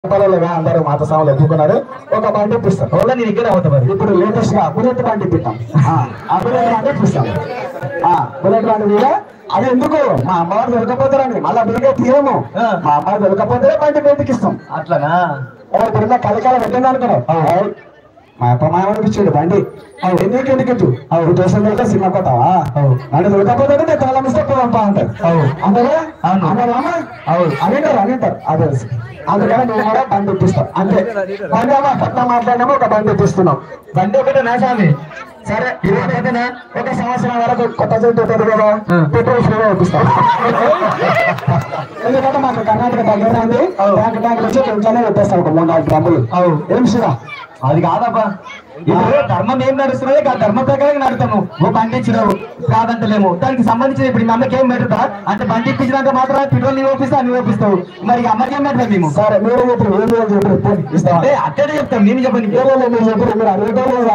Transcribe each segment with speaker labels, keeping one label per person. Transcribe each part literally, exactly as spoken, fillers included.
Speaker 1: అందరూ మాత సాములు ఎత్తుకున్నారు. ఒక బండి ఇప్పిస్తాం. నేను ఇక్కడ అవుతాం. ఇప్పుడు లేటెస్ట్ గా బుల్లెట్ బండి ఇప్పిస్తాం. ఆ బుల్లెట్ బండి ఇప్పిస్తాం. బుల్లెట్ బండి మీద అది ఎందుకు మా అమ్మవారు దొరకపోతారండి, మళ్ళీ బిల్లుగా తీయము. మా అమ్మవారు దొరకపోతే బండి బయటికి ఇస్తాం. అట్లానా? ఇప్పుడు కలికాల పెట్టింది అనుకున్నావు. మా అప్ప మా అనిపించాడు బండి ఎందుకు ఎందుకు అవు దోశలు వెళ్తే సినిమా పోతావా? అంటే దొరకపోతే నేను తాళం ఇస్తే పోదాం అంటారు. అంతగా అవును అనింటారు అనింటారు అదే. అందుకని మేము కూడా బండి ఇప్పిస్తాం. అంతే బండి అమ్మా పట్ల మాట్లాడినామో ఒక బండి ఇప్పిస్తున్నాం. బండి ఒకటే నా స్వామి. సరే ఇదేనా ఒక సంవత్సరం వరకు కొత్త చెట్టు ఉంటుంది కదా, పెట్రోల్ ఫ్రీగా ఇప్పిస్తాం. ఎందుకంటే మాకు కర్ణాటక దగ్గర ఉంది. బ్యాంక్ బ్యాంక్ నుంచి ఇంట్లోనే పెట్టేస్తాం ఒక మూడు నాలుగు డ్రమ్ములు. ఏం శివా అది కాదబ్బా, ఇప్పుడు ధర్మం ఏం నడుస్తున్నది ఆ ధర్మ ప్రకారం నడుతాము. నువ్వు బండి ఇచ్చినావు కాదంటలేము, దానికి సంబంధించిన ఇప్పుడు మీ అమ్మకి ఏం పెడతా అంటే బండి ఇప్పించినాక మాత్రం పెట్రోల్ నీ ఓపిస్తా నువ్వు ఓపిస్తావు. మరి అమ్మకి ఏం పెడతాం మేము? సరే మీరు చెప్పారు అక్కడే చెప్తాం. నేను చెప్పండి మీరు చెప్పారు మీరు అడుగుతారు కదా.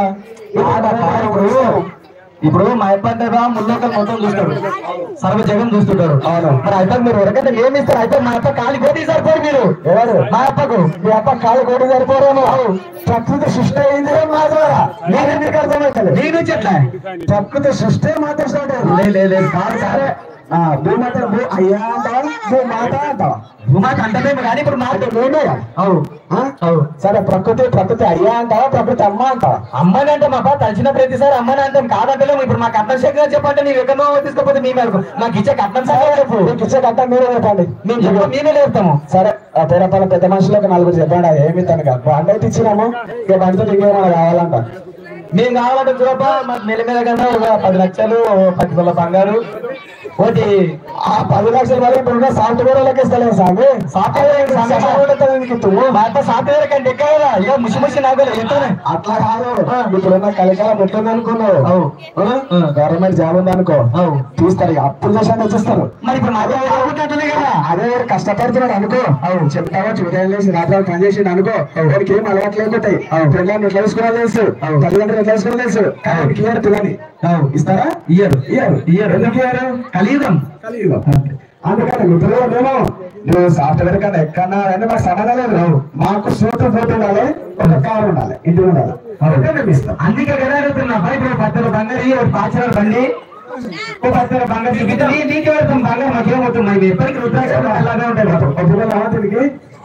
Speaker 1: ఇప్పుడు మా అప్ప ముల్లోకలు మొత్తం చూస్తాడు, సర్వ జగం చూస్తుంటారు. అవును మరి అయితే మీరు ఎవరికైతే ఏమి ఇస్తారు? అయితే మా అప్ప కాలి కోటి సరిపోరు. మీరు ఎవరు? మా అప్పకు మీ అప్ప కాలి కోటి సరిపోరేమో. ప్రకృతి సృష్టి అయింది మా ద్వారా. నేను ఎందుకు అర్థమవుతుంది? నీ నుంచి ఎట్లా ప్రకృతి సృష్టి మాత్రం స్టార్ట్ అయింది. లేదు కాదు సరే భూమాత భూ అయ్యా అంటావా భూమాత అంటావా? భూమాత అంటేమో కానీ ఇప్పుడు మాట నేనే. అవు సరే ప్రకృతి ప్రకృతి అయ్యా అంటావా ప్రకృతి అమ్మ అంటావా? అమ్మని అంటే మా బాబా తలిచిన ప్రతిసారి అమ్మని అంటాం కాదంటలేము. ఇప్పుడు మా కట్నం శక్తిగా చెప్పంటే నీవు ఎక్కడో తీసుకోపోతే మీ మేరకు మాకు ఇచ్చే కట్నం సరే రేపు మీకు ఇచ్చే కట్నం మీరే చెప్పండి. మేము చెప్పి మేమే లేపుతాము. సరే పేరపాల పెద్ద మనుషులకు నలుగురు చెప్పండి. అది ఏమి తనక బండి అయితే ఇచ్చినాము. ఇక బండితో ఇంకేమైనా కావాలంట. మేము కావాలంటే చూడబ్బా మాకు నెల మీద కన్నా ఒక పది లక్షలు పది వేల బంగారు ఒకటి. ఆ పది లక్షల వరకు ఇప్పుడు సాఫ్ట్వేర్ వాళ్ళకి ఇస్తలేదు స్వామి. సాఫ్ట్వేర్ సాఫ్ట్వేర్ కంటే ఎక్క కదా ఇక ముసి ముసి నాకు ఎంతనే అట్లా కాదు. ఇప్పుడున్న కలికాల పెట్టింది అనుకున్నావు, గవర్నమెంట్ జాబ్ ఉంది అనుకో తీస్తారు. ఇక అప్పుడు చేసాను తెచ్చిస్తారు. మరి ఇప్పుడు అదే కదా అదే కష్టపడుతున్నాడు అనుకో. అవును చెప్తావా చూడాలి లేసి రాత్రి పని చేసిండు అనుకో. వాడికి ఏం అలవాట్లు లేకుంటాయి. పిల్లల్ని ఎట్లా వేసుకోవాలి తెలుసు, తల్లిదండ్రులు ఎట్లా వేసుకోవాలి తెలుసు. ఇయ్యారు పిల్లని ఇస్తారా? ఇయ్యరు ఇయ్యరు ఇయ్యరు ఎందుకు ఇయ్యారు? కలియుగం కలియుగం. అందుకని మిత్రులు మేము నువ్వు సాఫ్ట్వేర్ కన్నా ఎక్కడన్నా అంటే మాకు సంబంధం లేదు. మాకు సూటు పోటు ఉండాలి, ఒక కారు ఉండాలి, ఇంటి ఉండాలి. అందుకే కదా అడుగుతున్నా ఇప్పుడు పత్తల బంగారు ఒక పాచరాలు బండి ఓ పత్తల బంగారు నీకే పెడతాం. బంగారు మాకేమవుతుంది? మేము ఎప్పటికీ రుద్రాక్ష అలాగే ఉంటాయి. తిరిగి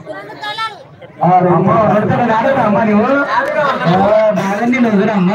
Speaker 1: అమ్మ అమ్మ నువ్వు బాగా నువ్వు అమ్మ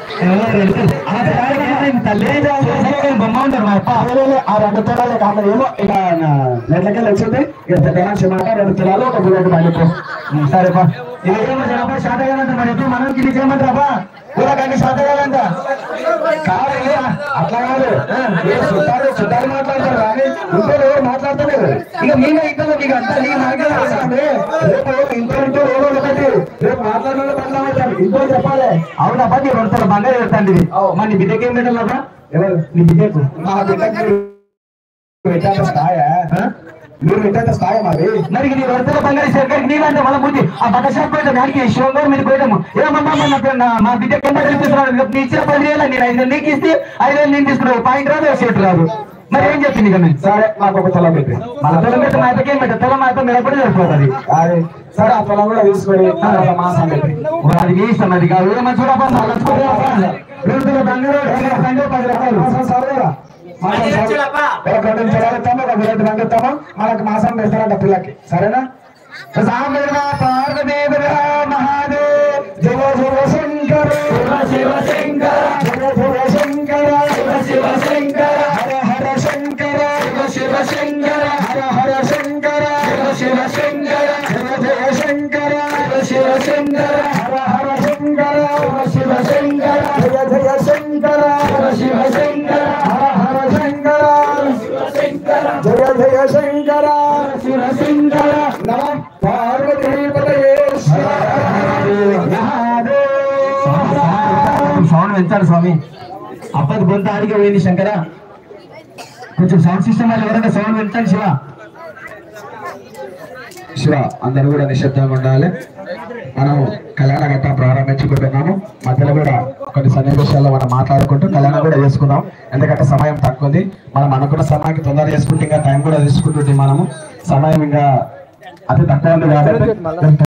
Speaker 1: తల్లి బొమ్మ ఉంటారు మా అప్ప. ఆ రెండు తొలాలు కాదు ఏమో ఇక నెట్లకెళ్ళి వచ్చింది. ఇక మాట రెండు తొలాలు ఒక బుల్లెట్ బండిపో. సరేపా ఇదేమో జనపా షార్ట్ అయ్యాలంట. మరి ఎప్పుడు మనం కింద చేయమంటారా? కూడా కానీ షార్ట్ అయ్యాలంట కాదు. అట్లా కాదు చుట్టాలు చుట్టాలు మాట్లాడతారు కానీ ఇంట్లో ఎవరు మాట్లాడతలేదు. ఇక మేమే ఇంట్లో మీకు అంతా నీ మార్గం రేపు ఇంట్లో ఇంట్లో ఎవరో ఒకటి రేపు మాట్లాడాలి మాట్లాడతారు ఇంట్లో చెప్పాలి. అవునబ్బా నీ రెండు బంగారు పెడతాండి. మరి నీ బిడ్డకి ఏం పెట్టాలబ్బా? ఎవరు నీ బిడ్డకు? మా బిడ్డకి పెట్టాక స్థాయా మీరు పెట్టాక స్థాయి మరి. మరి నీ వరుసల బంగారు సరిగ్గా నీవంటే మన బుద్ధి ఆ బట్ట షాప్ పోయితే దానికి శివంగారు మీరు పోయాము. ఏమమ్మా మా బిడ్డకి ఎంత కనిపిస్తున్నాడు? నీ ఇచ్చిన పది వేల నేను ఐదు నీకు ఇస్తే ఐదు వేలు నేను తీసుకున్నావు. పాయింట్ రాదు సీట్ రాదు. మరి ఏం చెప్పింది కదా? సరే మాకు ఒక తొలం పెట్టి మన తొలం పెట్టి మా అయితేకేం పెట్ట తొలం మా అయితే మీరు ఎప్పుడు సరిపోతుంది. అది సరే ఆ తొలం కూడా తీసుకొని మాసం పెట్టి అది మీ ఇష్టం. అది కాదు ఏమన్నా చూడబ్బా రెండు బంగారు పది రకాలు సరే రంగుతాము ఒక బుల్లెట్ రంగుతాము. మనకు మాసం పెడతారంట పిల్లకి. సరేనా? మహాదేవ్ జయ శివ శంకర శివ శంకర శివ శంకర శివ శంకర హర హర శంకర శివ శంకర హర హర శంకర శివ శంకర జయ జయ శంకర శివ శంకర హర హర శంకర శివ శంకర జయ జయ శంకర శివ శంకర హర హర శంకర జయ జయ శంకర శివ శంకర నమః పార్వతీపతయే సౌండ్ పెంచాలి స్వామి. అప్పటి గొంత ఆడికి పోయింది శంకర. కొంచెం సౌండ్ సిస్టమ్ వాళ్ళు ఎవరైనా సౌండ్ పెంచాలి. శివ శివ అందరూ కూడా నిశ్శబ్దంగా ఉండాలి. మనం కళ్యాణ ఘట్ట ప్రారంభించుకుంటున్నాము. మధ్యలో కూడా కొన్ని సన్నివేశాల్లో మనం మాట్లాడుకుంటూ కళ్యాణం కూడా చేసుకున్నాం. ఎందుకంటే సమయం తక్కువ ఉంది. మనం అనుకున్న సమయానికి తొందర చేసుకుంటే ఇంకా టైం కూడా తీసుకుంటుంటే మనము సమయం ఇంకా అతి తక్కువ ఉంది కాబట్టి